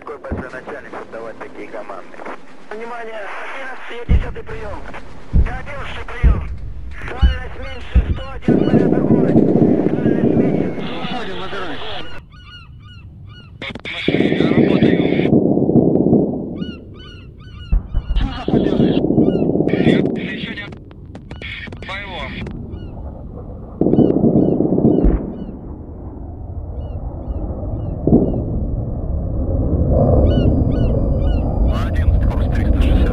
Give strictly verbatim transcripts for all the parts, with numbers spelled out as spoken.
какой большой начальник, чтобы давать такие команды? Внимание, одиннадцатый, десятый прием. одиннадцатый прием. Дальность меньше сто один снаряд огонь. Дальность меньше сто. Уходим, набирай. Я работаю. Что ты делаешь? Еще не... Моего. одиннадцать, курс триста шестьдесят.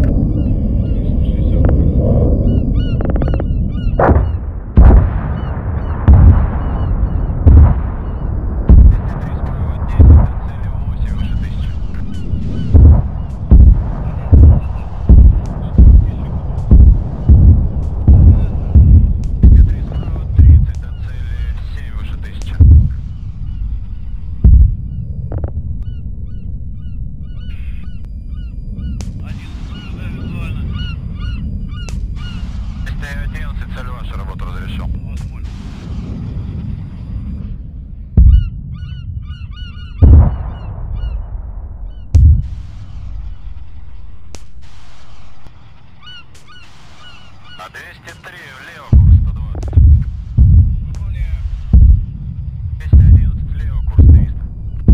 Цель ваша, работа разрешен. А двести три влево, курс сто двадцать. Выполняю. двести одиннадцать влево, курс триста.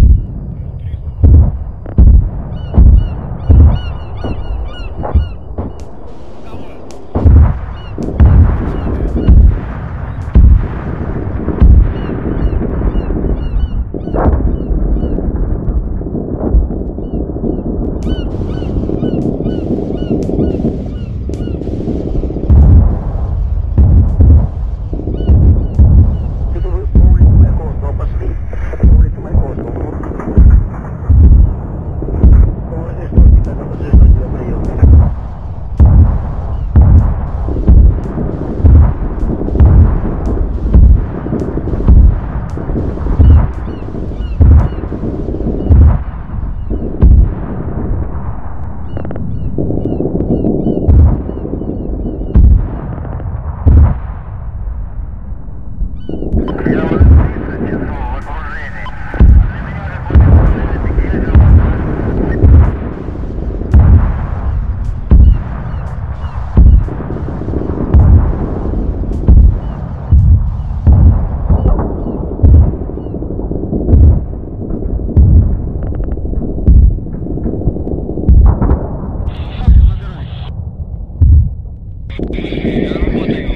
Я работаю.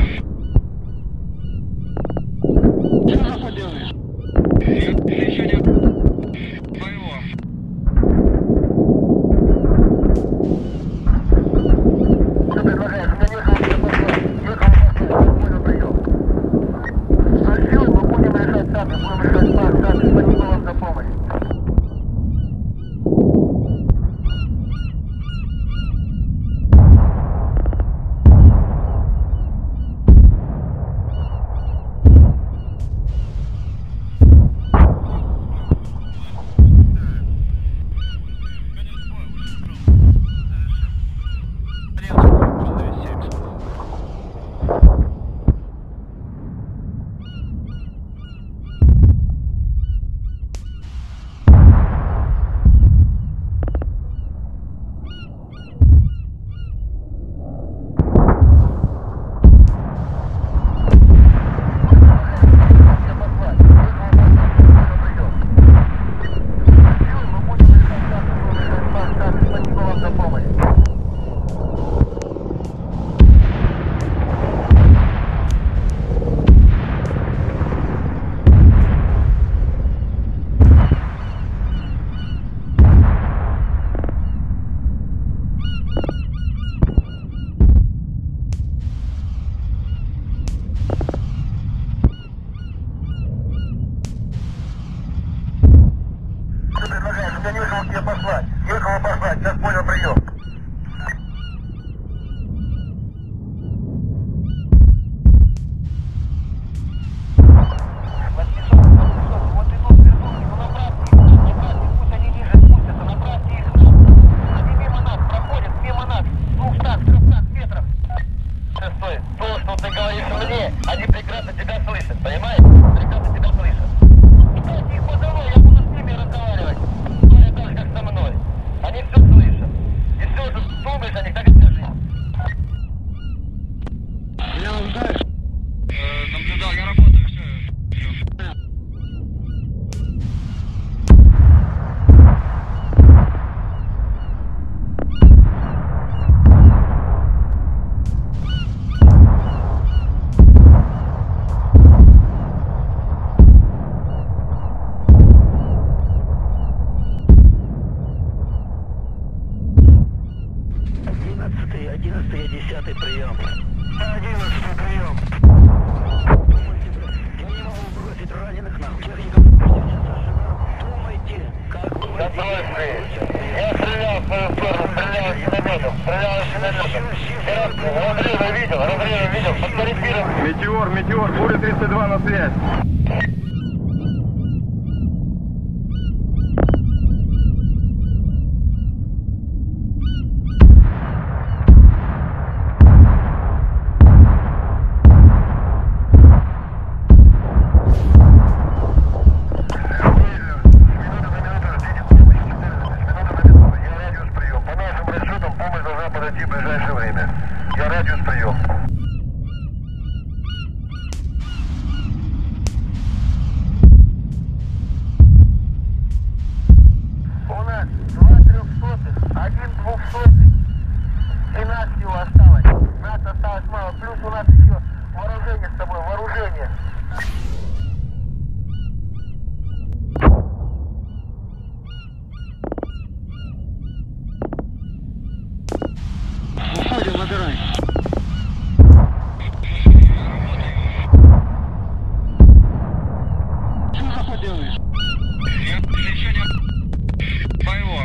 Что ты делаешь? Еще не... Моего. Что предлагаешь? У меня ехал, понял прием. Сообщил, мы будем решать сами, будем решать сами. Спасибо вам за помощь. Я не ехал тебе послать. Ехал послать. Сейчас понял прием. Они прекрасно тебя слышат, понимаешь? Прекрасно тебя слышат. Кстати, их позову, я буду с ними разговаривать. Говорят, так, как одиннадцать, прием. Я не могу бросить раненых нахуй. Думайте, как вы... Я стрелял в свою сторону, стрелял из минометов, стрелял из минометов. Разрывы видел, разрывы видел, подкорректировал. Метеор, метеор, буря тридцать два на связь. В ближайшее время. Я радиус прием. У нас два трехсотых, один двухсотый. И нас всего осталось. Нас осталось мало. Плюс у нас еще вооружение с тобой, вооружение. Уходим, набирай. Что за поделаешь? Еще не... Моего.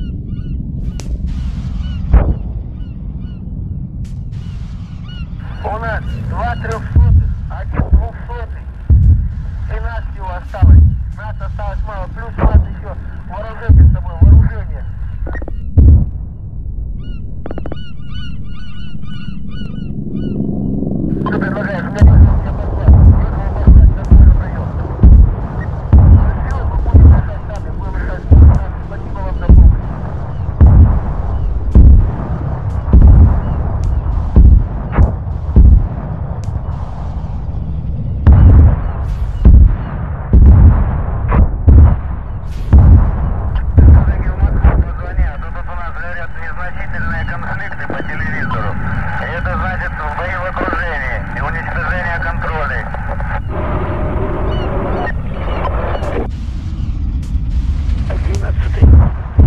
У нас два трехсотых, один двухсотый. И нас всего осталось. Нас осталось мало. Плюс у нас еще вооружение с тобой, вооружение. Что предлагаешь? У меня не я послал. Некого послать, нормально прием. Все, мы будем решать сами, будем решать сами. Спасибо вам за помощь. Коллеги в Москву позвонят. Тут у нас говорят незначительные конфликты по телевизору. И это значит бои в окружении и уничтожение контролей. Одиннадцатый.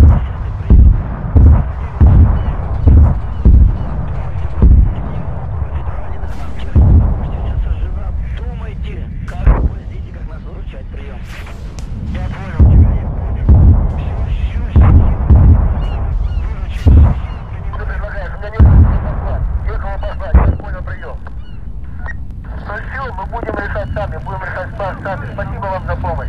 Думайте, как вы хотите, как нас выручать, прием. Я понял тебя, я понял. Все, все, выручить. Что предлагаешь? У меня некого послать. Некого послать. Я понял прием. Ну все, мы будем решать сами, будем решать сами. Спасибо вам за помощь.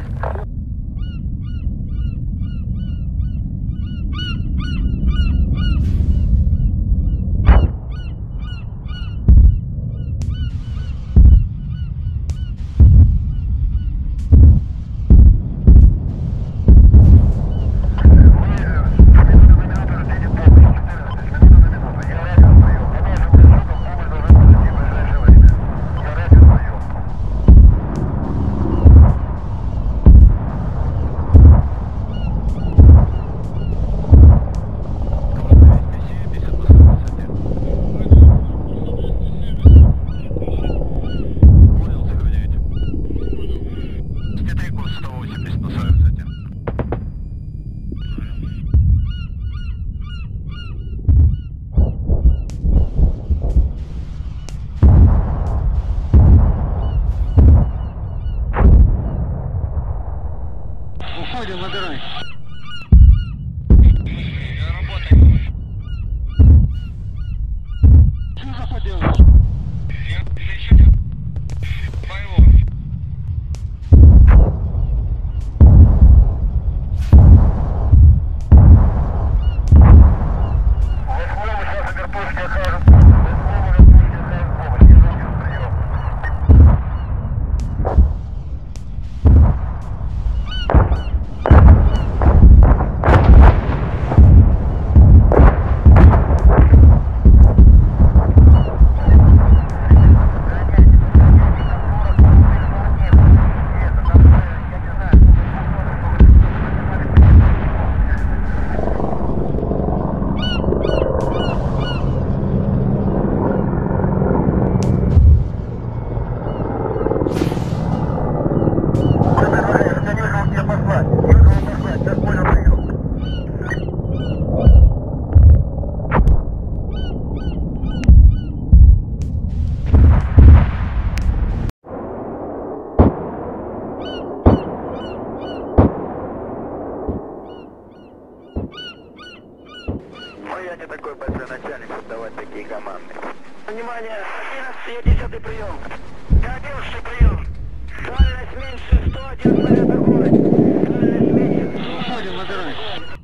одиннадцать, десятый прием. одиннадцатый прием. Дальность меньше сто, один снаряд огонь. Дальность меньше сто. Выходим на дороге.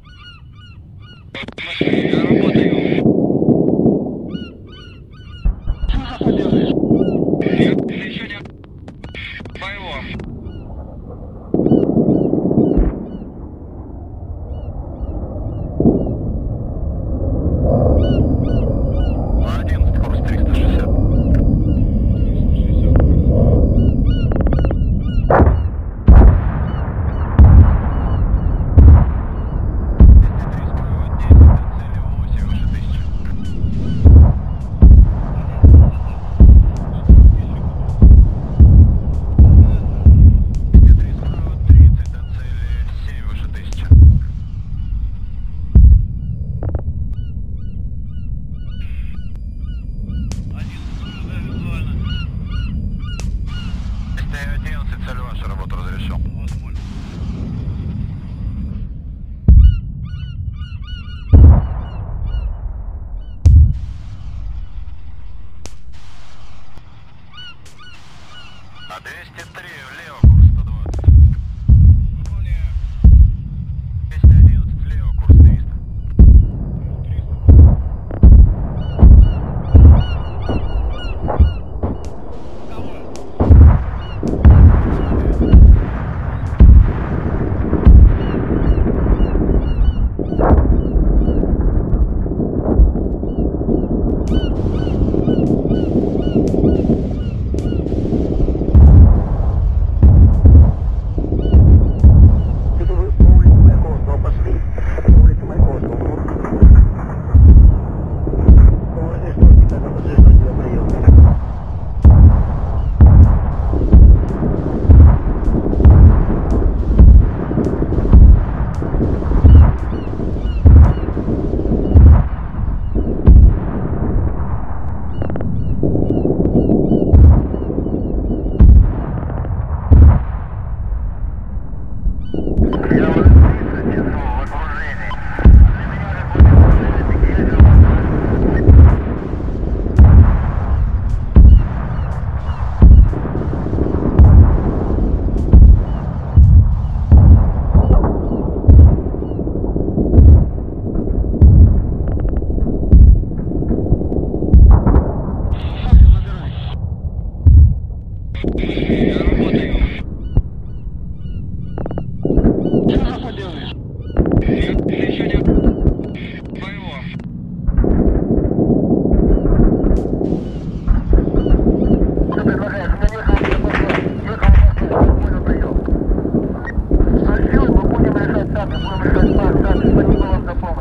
Я работаю. Что нахуй делаешь? Я еще не... Боевом. одиннадцать, курс триста шестьдесят. одиннадцать, цель ваша, работу разрешил. А двести три, влево, курс сто двадцать. двести одиннадцать, влево, курс триста. Я уже тридцать часов в окружении. Для меня уже будет Выходим на дороге. Я работаю. Что нахуй делаешь? Я еще не... Боевом. Что предлагаешь? У меня некого тебе послать. Некого послать. Понял, прием. Что сделаем, мы будем решать сами. Будем решать сами. сами. Спасибо вам за помощь.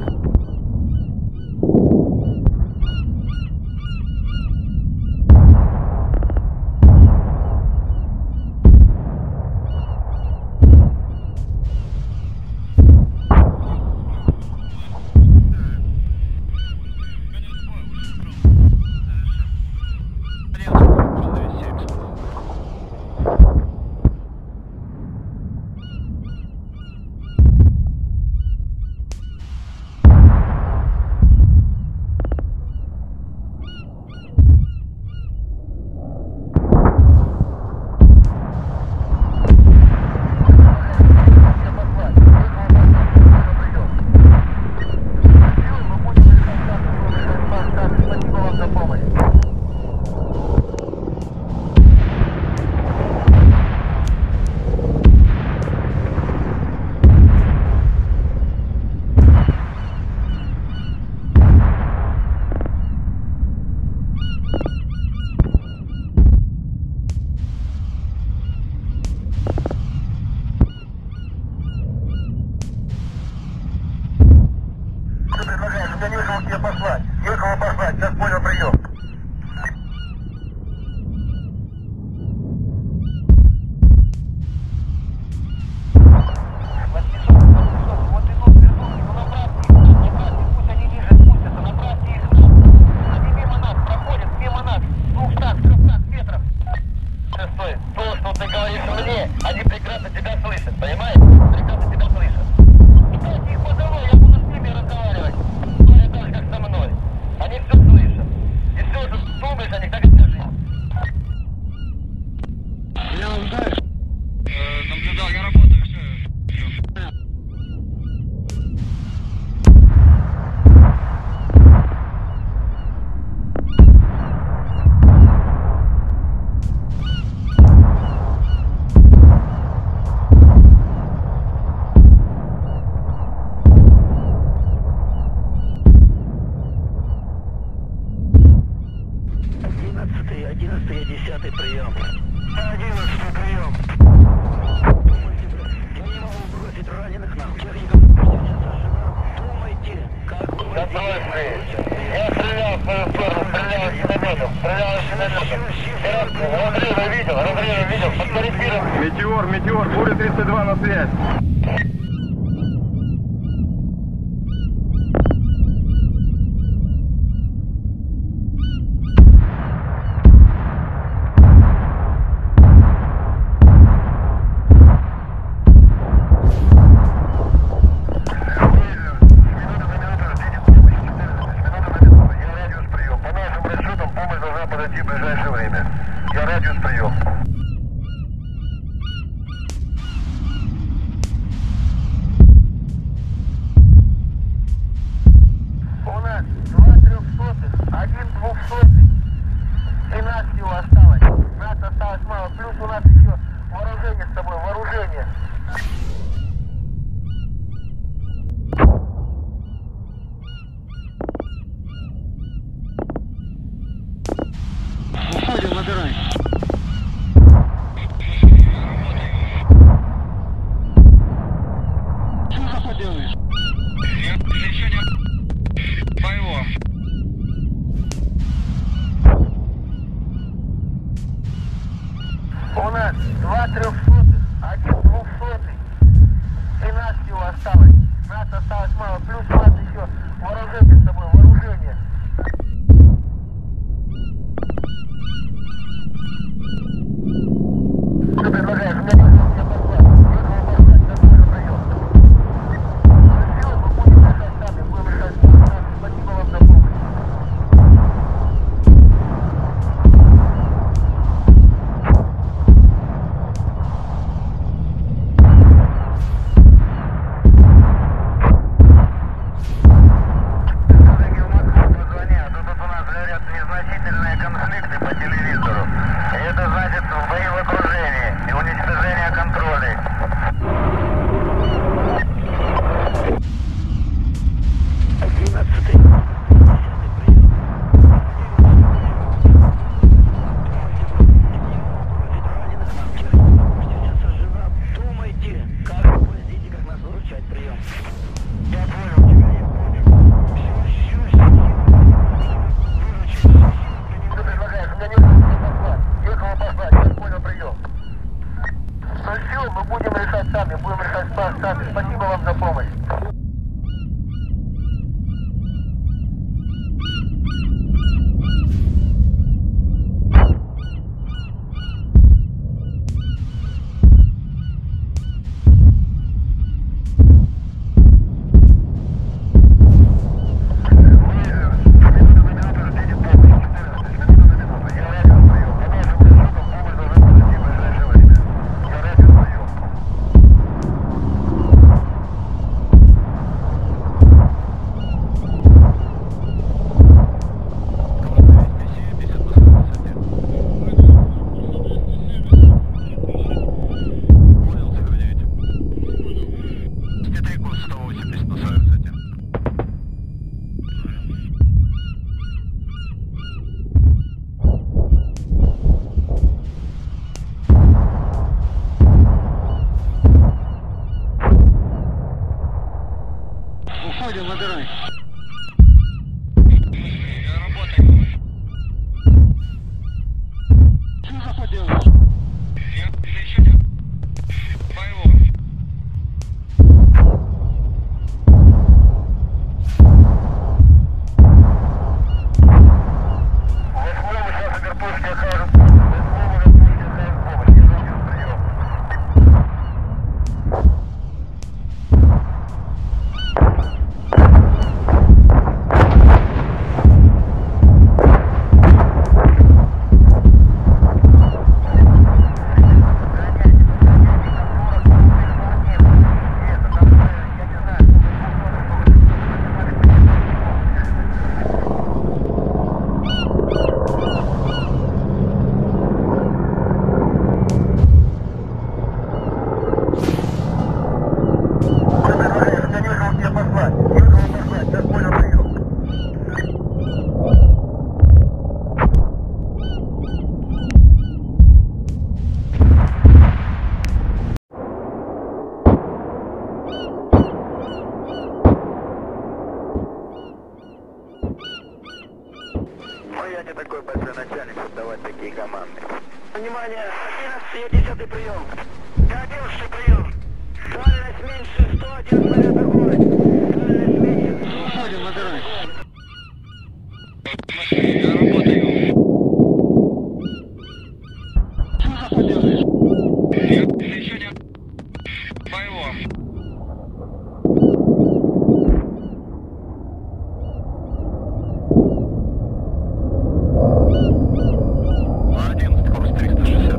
Я некого тебе послать. Некого послать. Сейчас понял, прием. Они прекрасно тебя слышат, понимаешь? Прекрасно тебя слышат. Дайте их позову, я буду с ними разговаривать. Они все слышат. И все, что думаешь, они одиннадцатый, десятый прием. одиннадцатый прием. Я не могу бросить раненых нахуй. Техников думайте, как Я стрелял в свою сторону, стрелял из минометов, стрелял из минометов. Разрывы видел, разрывы видел, подкорректировал. Метеор, метеор, буря тридцать два на связь. Уходим, набирай. Что заход делаешь? Я еще не... Боевом. У нас два трехсотых, один двухсотый. И нас всего осталось. Нас осталось мало. Плюс у нас еще вооружение с тобой, вооружение. Что предлагаешь? Мне мне послать. Некого послать. Какой прием? Силы мы будем решать сами. Будем решать сами. Спасибо вам за помощь. Незначительные конфликты по телевизору. Это значит в бои в окружении и уничтожение контролей. одиннадцатый. Думайте, как вы хотите, как нас выручать прием. Я понял тебя, я понял. Все, все, все. Что предлагаешь? У меня нет некого послать. Некого послать, я понял прием. Ну все, мы будем решать сами, будем решать сами. Спасибо вам за помощь. Уходим, набирай. Я работаю. Что заход делаешь? Я еще не... Боевом. Восьмому сейчас Игорь окажет. Восьмому Игорь окажет помощь. Я радиус прием. команды. Внимание, одиннадцатый и десятый прием. одиннадцатый прием. Дальность меньше сто один снаряд огонь. Дальность меньше сто. Выходим на дорогу. Я работаю. Что за поделаешь? Я еще не... Моего. одиннадцать, курс триста шестьдесят.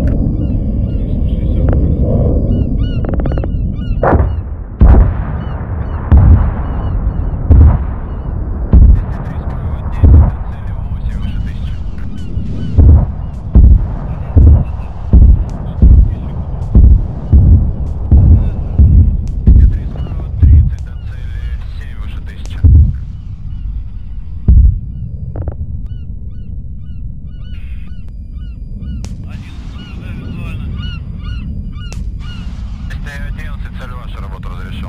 одиннадцать, цель ваша, работа разрешен.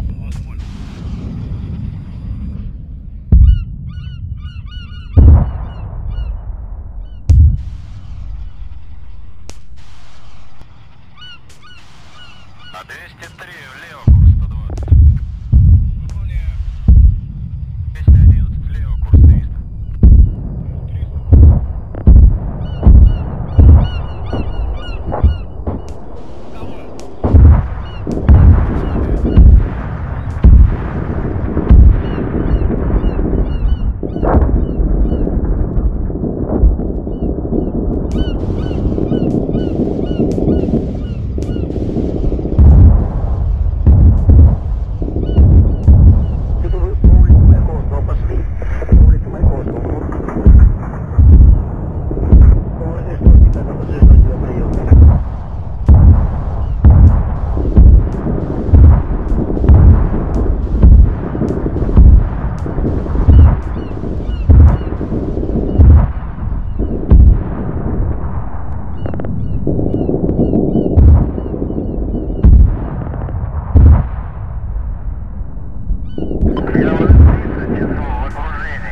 А двести три влево, курс сто двадцать. двести одиннадцать влево, курс триста. Я уже тридцать часов в окружении.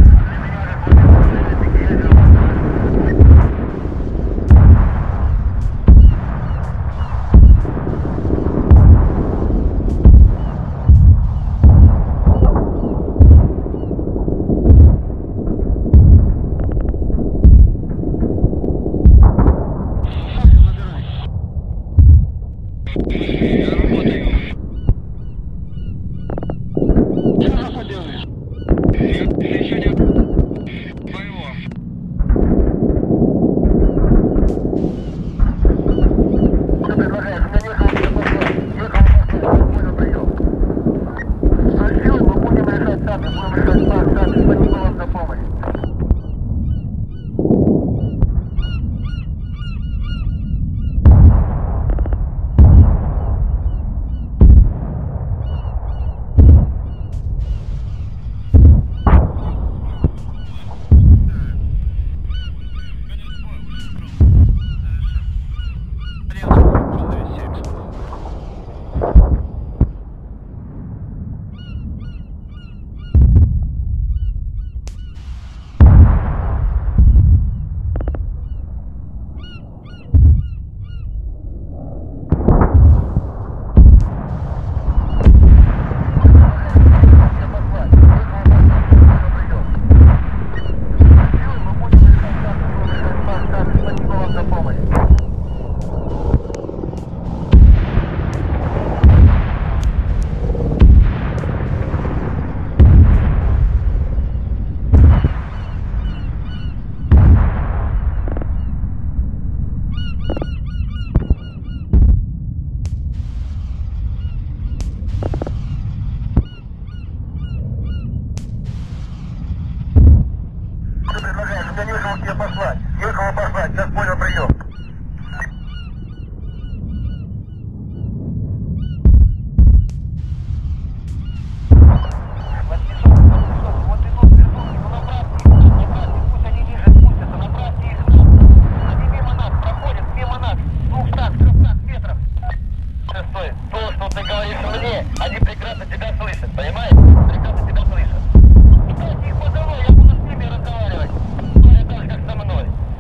Я работаю. Что за поделаешь? Я еще не... Моего. Что предлагаешь? У меня некого некого понял прием. Спросил, мы будем решать сами, будем решать сами. Спасибо вам за помощь. Я некого тебе послать. Некого послать. Сейчас понял прием. Они прекрасно тебя слышат, понимаешь? Прекрасно тебя слышат. Кстати, их позову, я буду с ними разговаривать. Только так, как со мной.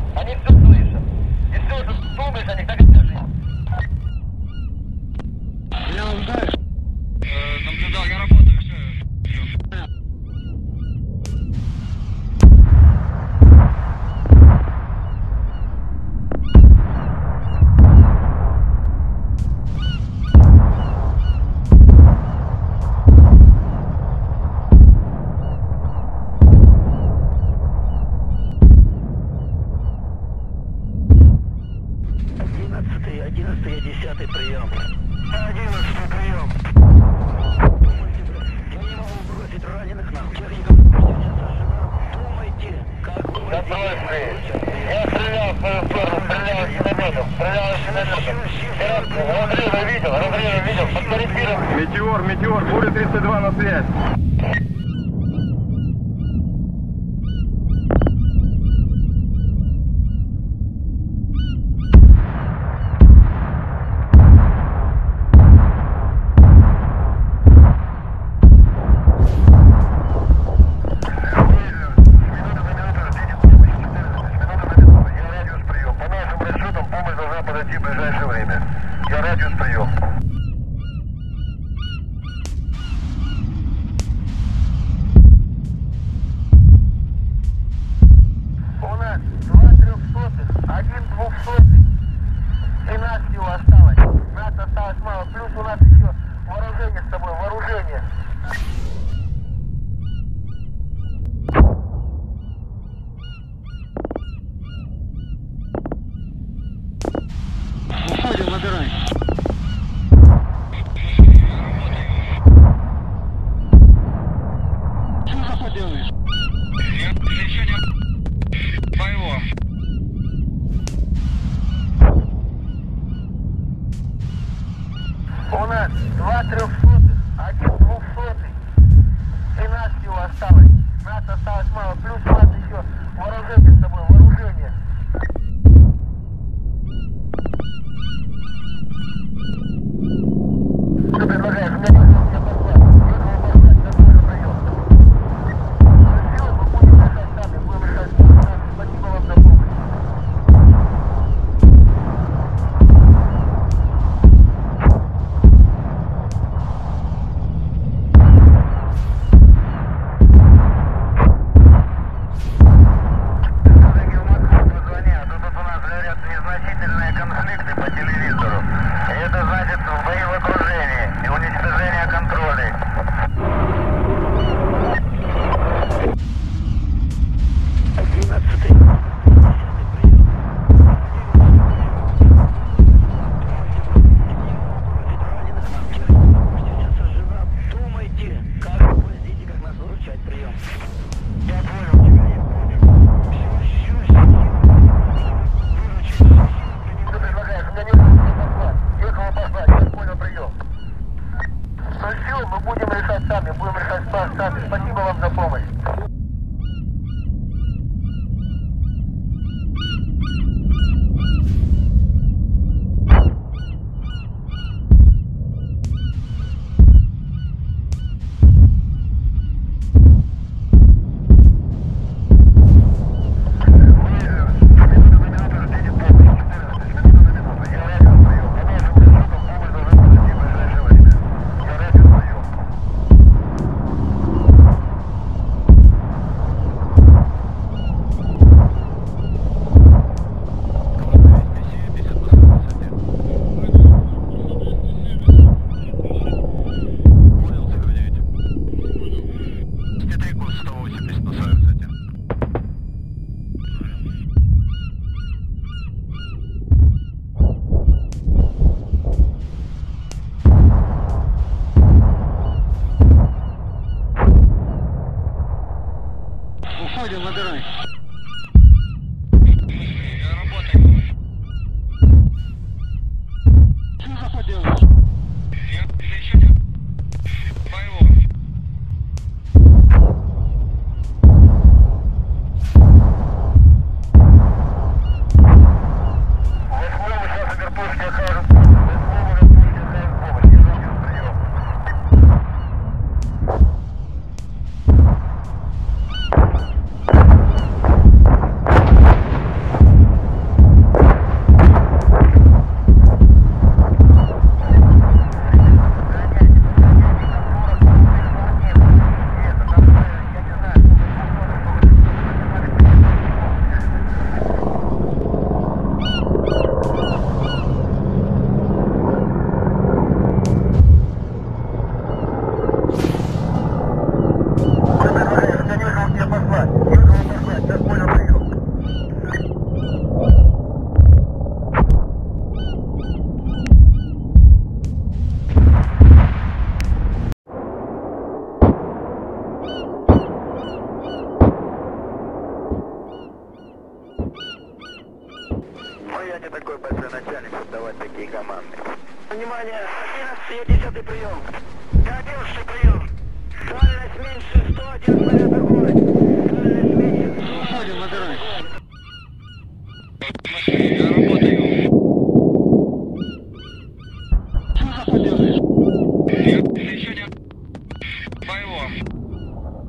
одиннадцатый, десятый, прием. одиннадцатый, прием. Я не могу бросить раненых нам. Техников думайте, как вы... Я стрелял в свою сторону, стрелял из минометов, стрелял из минометов. Разрывы видел, разрывы видел, подкорректировал. Метеор, метеор, буря тридцать два на связь. Подойти в ближайшее время. Я радиус прием. У нас два трехсотых, один двухсотый. И нас всего осталось. Нас осталось мало. Плюс у нас еще вооружение с тобой, вооружение. Уходим, набирай. Что за поделаешь? Я еще не... Твоего. У нас два трехсотых, один двухсотый. И нас всего осталось. Нас осталось мало. Плюс у нас еще вооружение с тобой, вооружение. я не такой большой начальник, чтобы давать такие команды. Внимание, одиннадцатый и десятый прием. одиннадцатый прием. Дальность меньше сто один снаряд огонь. Дальность меньше. Выходим на дороге. Я работаю. Что заход делаешь? Я еще не... Боевом.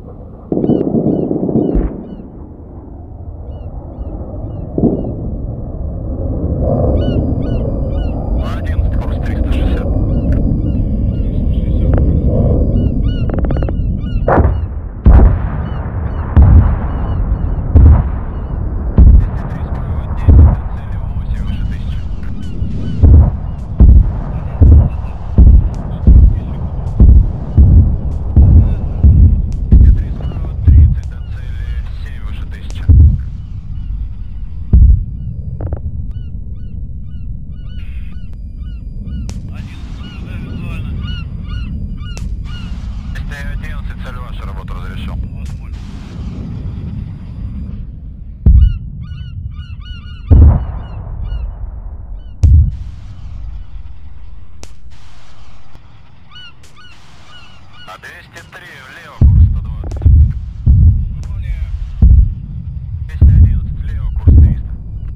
одиннадцать, курс триста шестьдесят. одиннадцать, цель ваша, работу разрешил. А двести три, влево, курс сто двадцать. двести одиннадцать, влево, курс триста.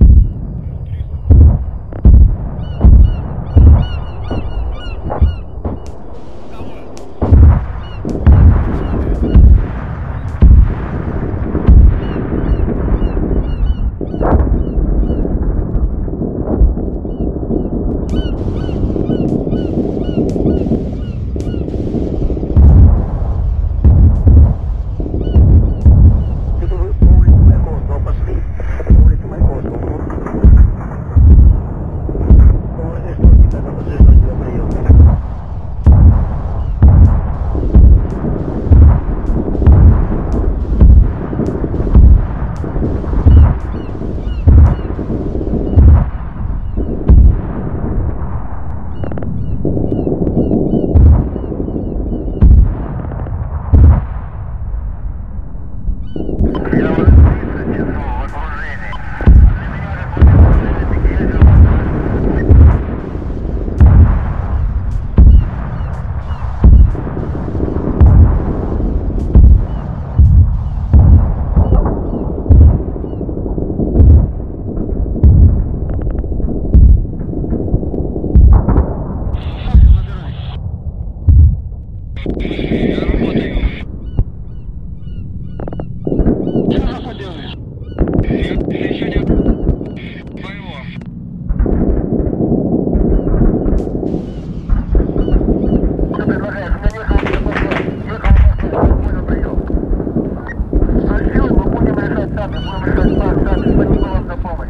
Я работаю. Что заход делаешь? Я еще не... Боевом. Что предлагаешь? У меня некого не пошло. Некого пошло. Понял прием. С силой мы будем решать сами. Будем решать сами. Сами. Спасибо вам за помощь.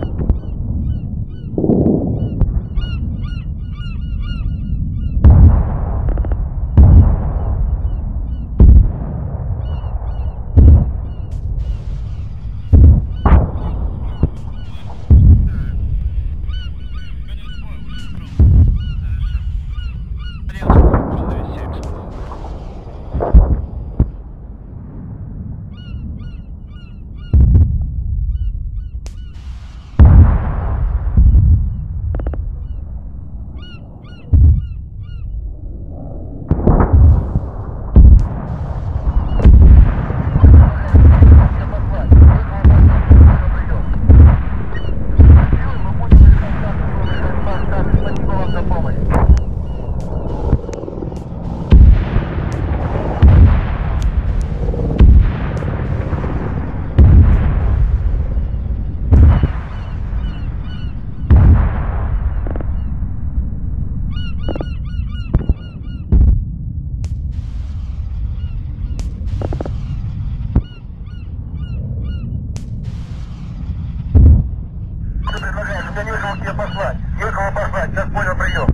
Я некого тебе послать. Некого послать. Сейчас понял прием.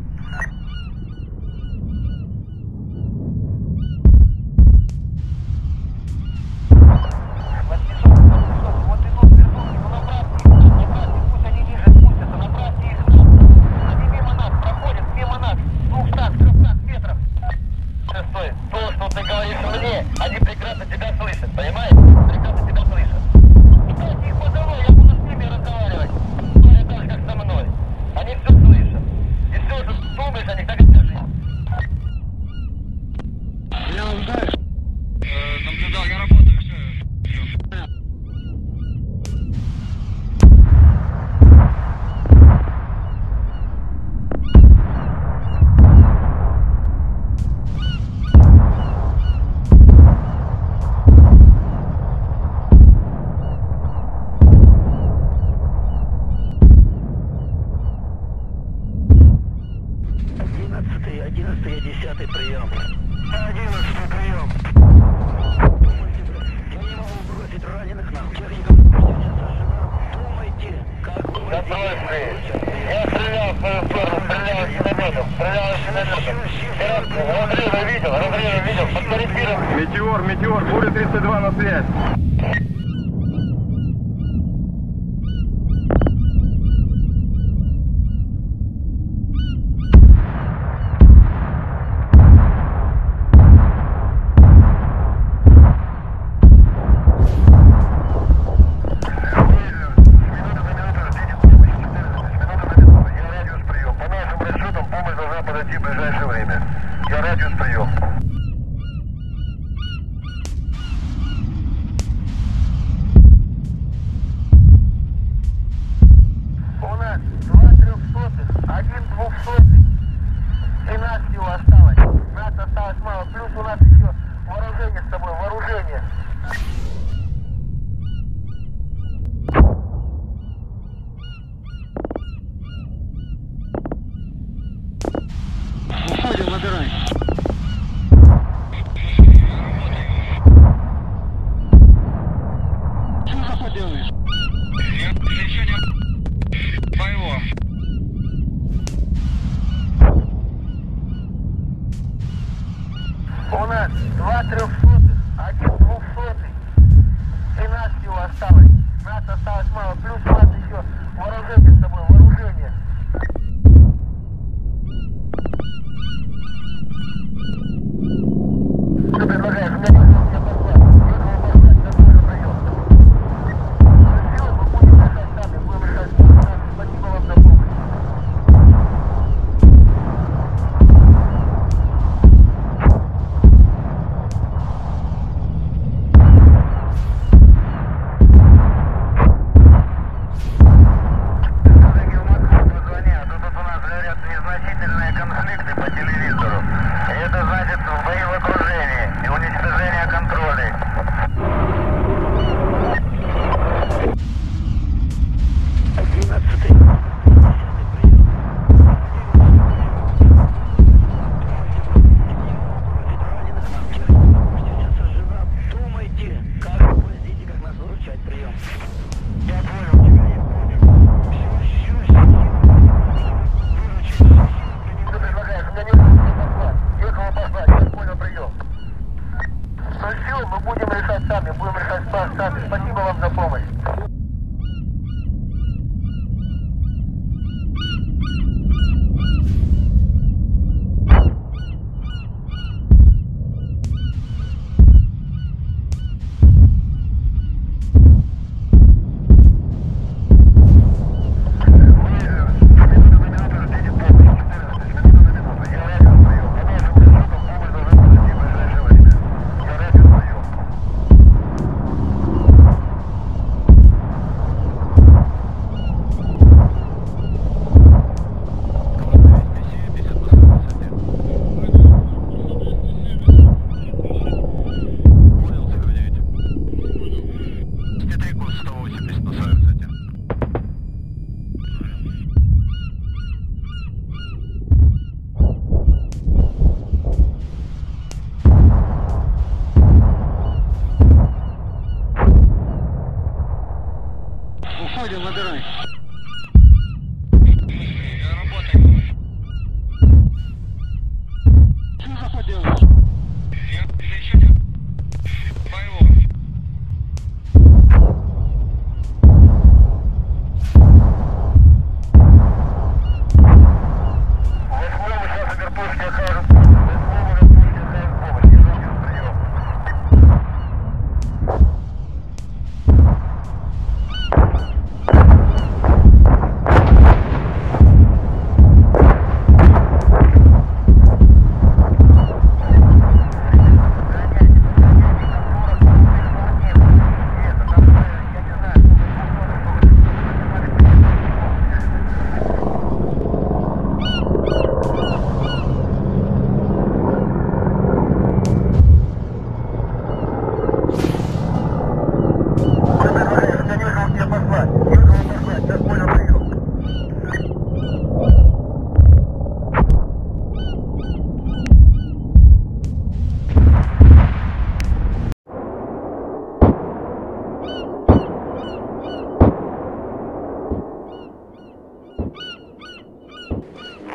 Они прекрасно тебя слышат, понимаешь? Прекрасно тебя слышат. Их позову, я буду с ними разговаривать. прием. одиннадцатый прием. Думайте, я не могу бросить раненых нахуй. Техников пустите старшина. Думайте, как вы Контрольный. Я стрелял в свою сторону, стрелял из минометов, стрелял из минометов. Разрывы видел, разрывы видел, подкорректировал. Метеор, метеор, буря тридцать два на связь. В ближайшее время. Я радиус прием. У нас два трехсотых, один двухсотый. И нас всего осталось. Нас осталось мало. Плюс у нас еще вооружение с тобой, вооружение. Уходим, набирай. Что за поделаешь? Я еще не... Боевом. У нас два трехсотых, один двухсотый.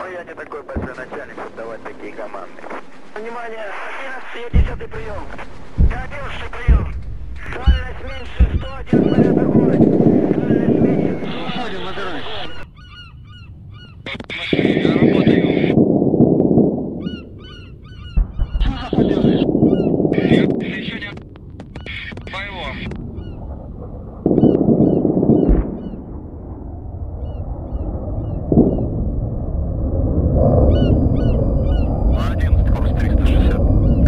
Ну я не такой большой начальник, чтобы давать такие команды. Внимание, одиннадцатый, десятый прием. одиннадцатый прием. Дальность меньше сто один снаряд огонь. Дальность меньше. Уходим на дорогу. Я работаю. Что поделаешь? Еще не... Боевом. одиннадцать, курс триста шестьдесят.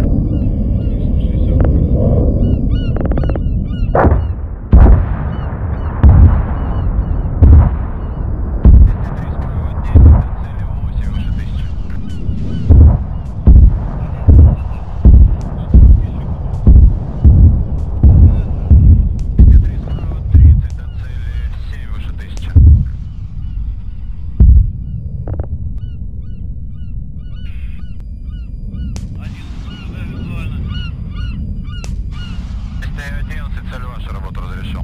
одиннадцать, цель ваша, работа разрешен.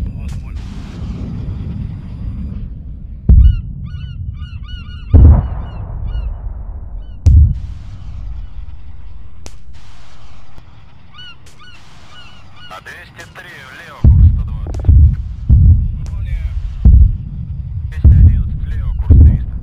А двести три влево, курс сто двадцать. двести одиннадцать влево, курс триста.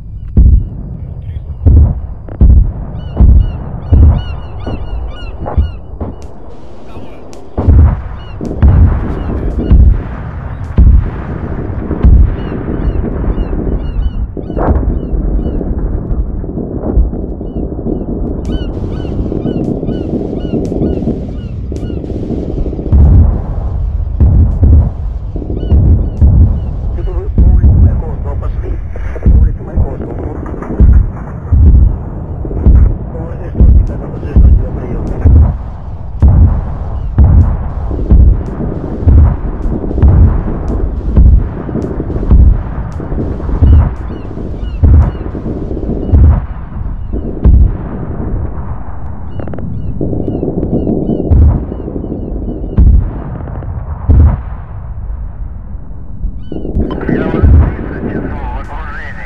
Я уже тридцать часов в окружении.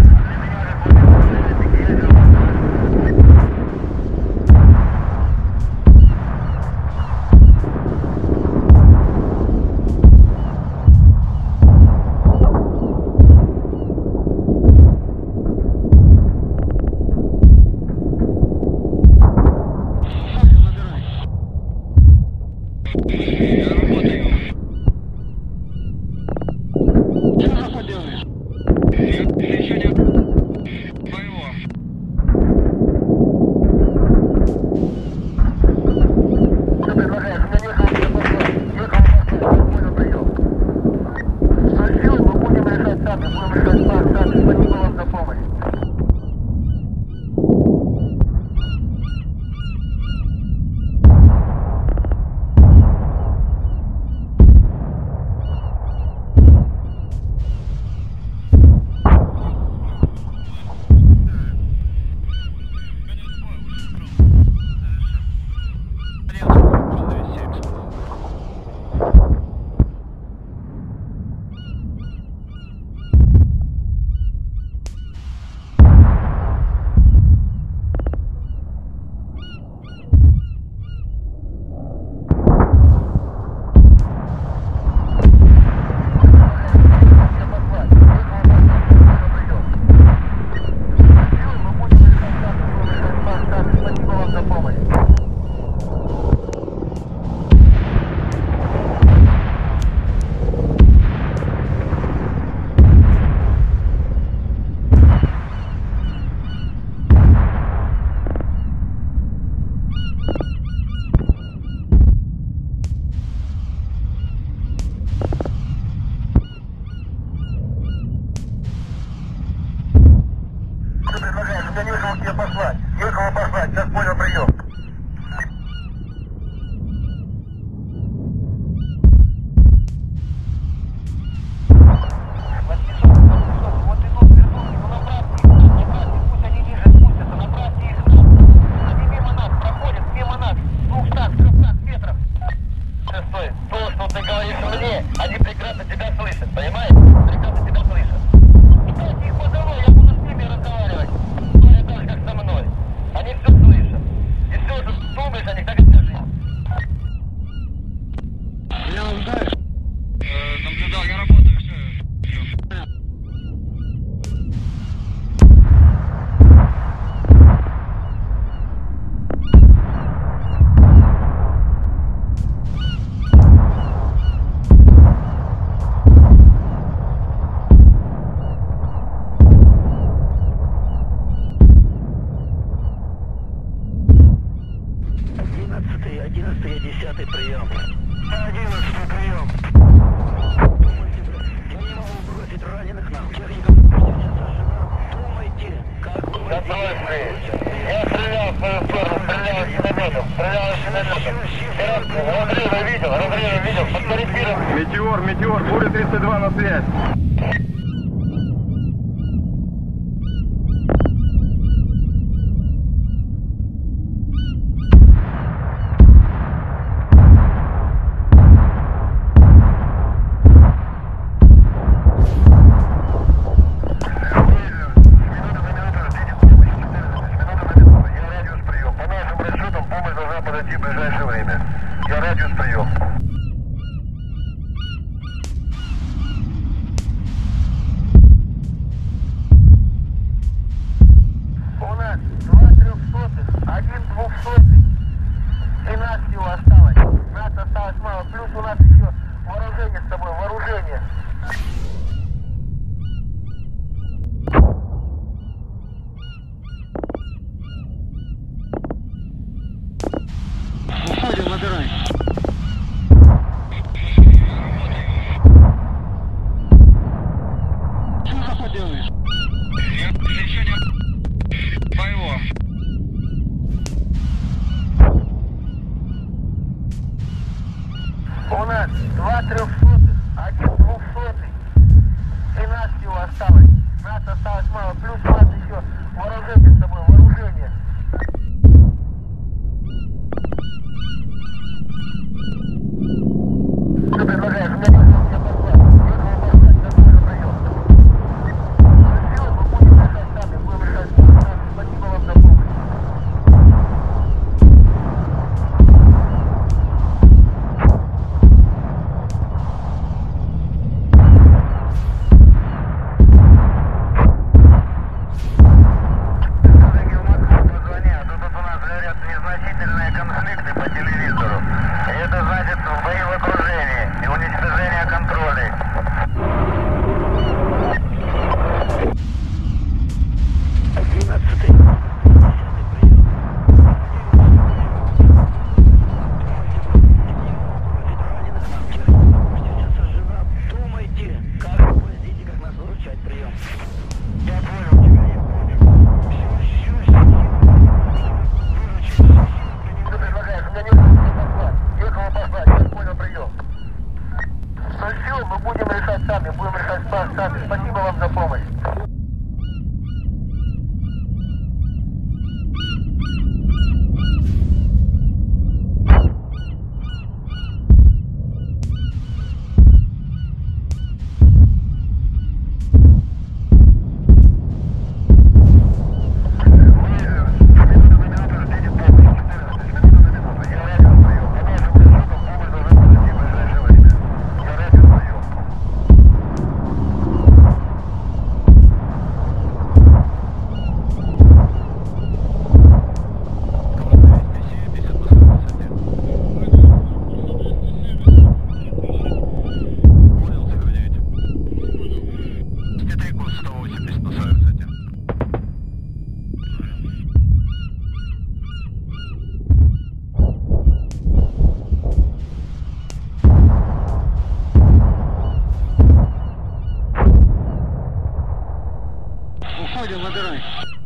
Я работаю. Что поделаешь? Еще не... Боевом. Что предлагаешь? У меня некого некого понял прием. Со силой мы будем решать сами, будем решать сами. Спасибо вам за помощь. Я некого тебе послать. Некого послать. Сейчас понял прием. Они прекрасно тебя слышат, понимаешь? Прекрасно тебя слышат. Кстати, их позову, я буду с ними разговаривать. оранжее. Я стрелял в свою сторону, стрелял из минометов, стрелял из минометов. Разрывы видел, разрывы видел, подкорректировал. Метеор, метеор, буря тридцать два на связь. Подойти в ближайшее время. Я радиус прием. У нас два трехсотых, один двухсотый. И нас всего осталось. Нас осталось мало. Плюс у нас еще вооружение с тобой, вооружение. Уходим, набирай. Что за поделаешь? Решение твоего. У нас два трехсотых, один двухсотый. И нас всего осталось. Нас осталось мало. Плюс у нас еще вооружение с тобой, вооружение. Что предлагаешь? У меня не все послать. Некого послать. Какой прием? Все, мы будем решать сами. Будем решать сами. Спасибо вам за помощь. Коллеги в Москву позвонят. Тут у нас говорят незначительные конфликты по телевизору. И это значит бои в окружении и уничтожение контролей. Думайте, как вы поняли, как нас выручать прием. Я понял тебя, я понял. Все, все, все. Что предлагаешь? У меня некого послать. Некого послать. Я понял прием. Ну все, мы будем решать сами. Будем решать сами. Спасибо вам за помощь. Уходим, набирай.